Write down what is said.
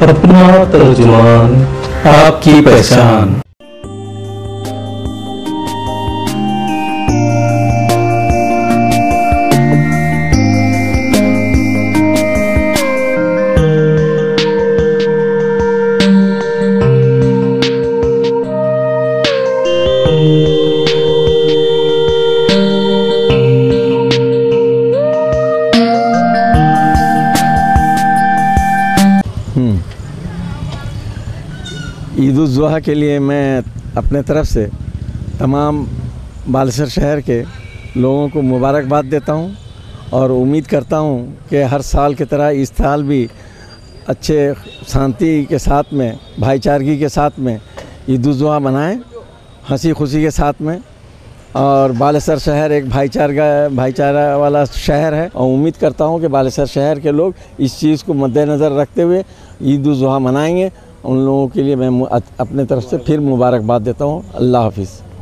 अपना तर्जुमान, आपकी पहचान। ईद उल ज़ुहा के लिए मैं अपने तरफ से तमाम बालेश्वर शहर के लोगों को मुबारकबाद देता हूं और उम्मीद करता हूं कि हर साल की तरह इस साल भी अच्छे शांति के साथ में, भाईचारगी के साथ में ईद उल ज़ुहा मनाएं, हंसी खुशी के साथ में। और बालेश्वर शहर एक भाईचारा वाला शहर है और उम्मीद करता हूं कि बालेश्वर शहर के लोग इस चीज़ को मद्देनज़र रखते हुए ईद उल ज़ुहा मनाएंगे। उन लोगों के लिए मैं अपने तरफ से फिर मुबारकबाद देता हूँ। अल्लाह हाफिज़।